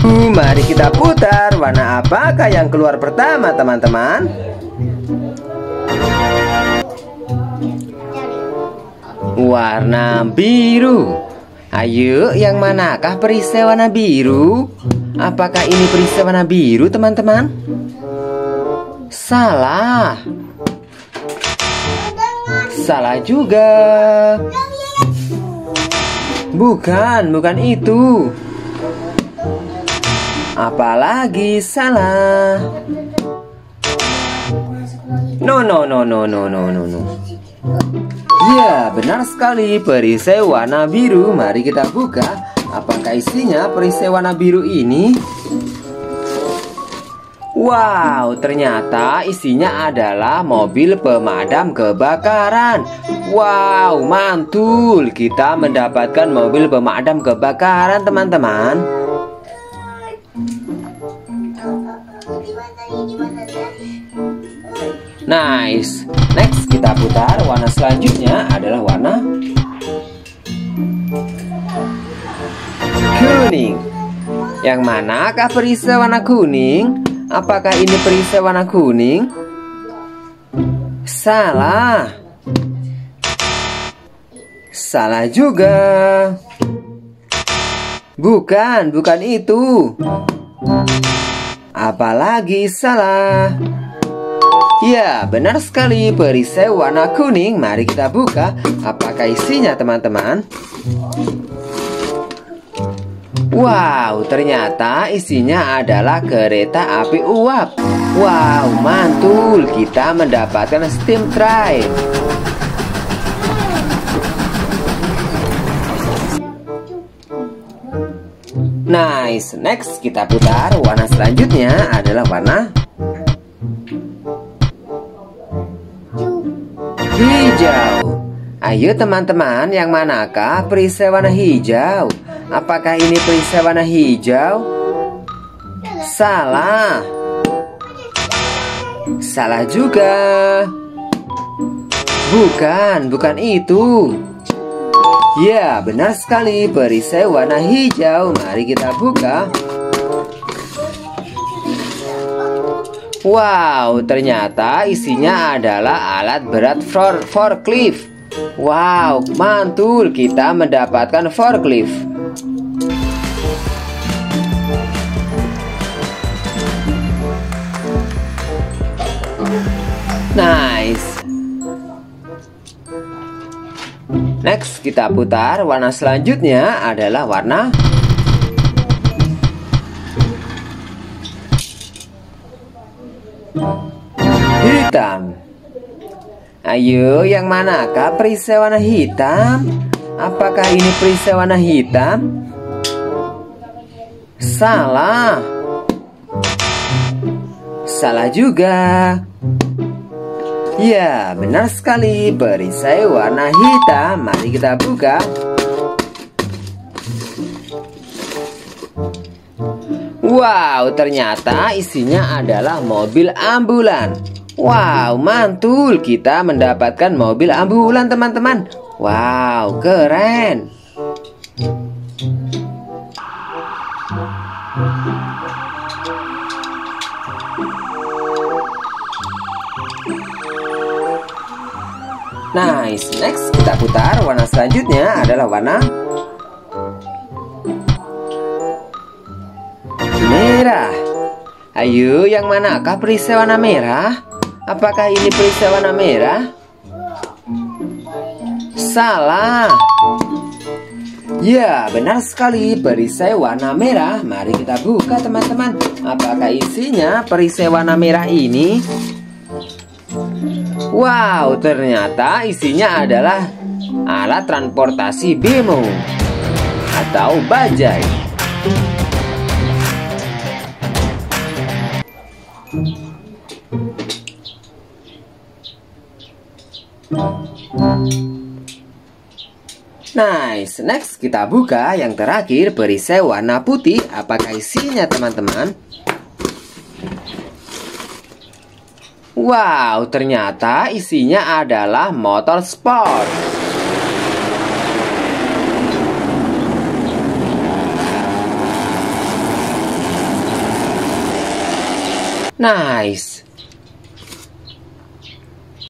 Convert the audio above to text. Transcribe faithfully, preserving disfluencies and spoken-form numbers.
Mari kita putar. Warna apakah yang keluar pertama, teman-teman? Warna biru. Ayo, yang manakah perisai warna biru? Apakah ini perisai warna biru, teman-teman? Salah. Salah juga. Bukan, bukan itu. Apalagi salah. No, no, no, no, no, no, no, no. Ya, benar sekali, perisai warna biru. Mari kita buka. Apakah isinya perisai warna biru ini? Wow, ternyata isinya adalah mobil pemadam kebakaran. Wow, mantul. Kita mendapatkan mobil pemadam kebakaran, teman-teman. Nice. Next, kita putar. Warna selanjutnya adalah warna kuning. Yang manakah perisai warna kuning? Apakah ini perisai warna kuning? Salah. Salah juga. Bukan, bukan itu. Apalagi salah. Ya, benar sekali, perisai warna kuning. Mari kita buka. Apakah isinya, teman-teman? Wow, ternyata isinya adalah kereta api uap. Wow, mantul. Kita mendapatkan steam train. Nice. Next, kita putar. Warna selanjutnya adalah warna hijau. Ayo teman-teman, yang manakah perisai warna hijau? Apakah ini perisai warna hijau? Salah. Salah juga. Bukan, bukan itu. Ya, benar sekali, perisai warna hijau. Mari kita buka. Wow, ternyata isinya adalah alat berat for forklift. Wow, mantul. Kita mendapatkan forklift. Nice. Next, kita putar. Warna selanjutnya adalah warna hitam. Ayo, yang manakah perisai warna hitam? Apakah ini perisai warna hitam? Salah. Salah juga. Ya, benar sekali, perisai warna hitam. Mari kita buka. Wow, ternyata isinya adalah mobil ambulan. Wow, mantul. Kita mendapatkan mobil ambulan, teman-teman. Wow, keren. Nice. Next, kita putar. Warna selanjutnya adalah warna merah. Ayo, yang manakah perisai warna merah? Apakah ini perisai warna merah? Salah. Ya, benar sekali, perisai warna merah. Mari kita buka, teman-teman. Apakah isinya perisai warna merah ini? Wow, ternyata isinya adalah alat transportasi bemo atau bajai. Nice. Next, kita buka yang terakhir, perisai warna putih. Apakah isinya, teman-teman? Wow, ternyata isinya adalah motor sport. Nice.